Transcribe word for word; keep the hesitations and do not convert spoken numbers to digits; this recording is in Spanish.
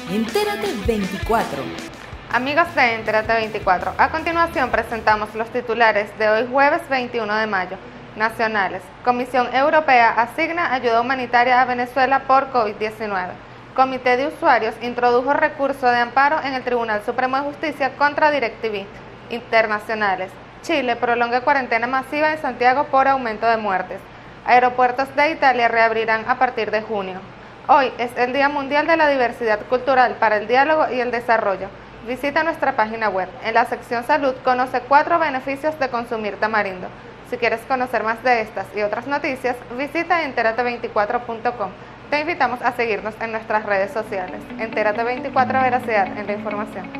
Entérate veinticuatro. Amigos de Entérate veinticuatro, a continuación presentamos los titulares de hoy jueves veintiuno de mayo. Nacionales. Comisión Europea asigna ayuda humanitaria a Venezuela por COVID diecinueve. Comité de Usuarios introdujo recurso de amparo en el Tribunal Supremo de Justicia contra DirecTV. Internacionales. Chile prolonga cuarentena masiva en Santiago por aumento de muertes. Aeropuertos de Italia reabrirán a partir de junio. Hoy es el Día Mundial de la Diversidad Cultural para el Diálogo y el Desarrollo. Visita nuestra página web. En la sección Salud conoce cuatro beneficios de consumir tamarindo. Si quieres conocer más de estas y otras noticias, visita entérate veinticuatro punto com. Te invitamos a seguirnos en nuestras redes sociales. Entérate veinticuatro, veracidad en la información.